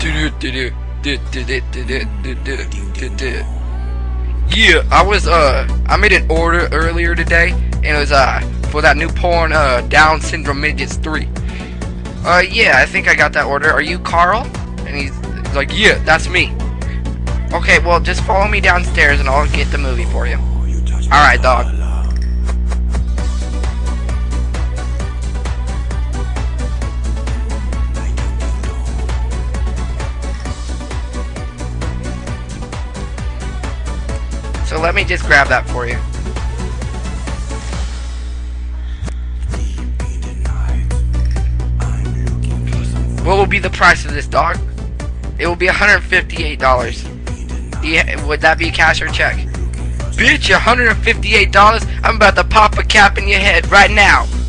Yeah, I made an order earlier today, and it was for that new porn Down Syndrome Midgets 3. Yeah, I think I got that order. Are you Carl? And he's like, yeah, that's me. Okay, well, just follow me downstairs and I'll get the movie for you. Alright, dog. So let me just grab that for you. What will be the price of this, dog? It will be $158. Would that be cash or check? Bitch, $158? I'm about to pop a cap in your head right now.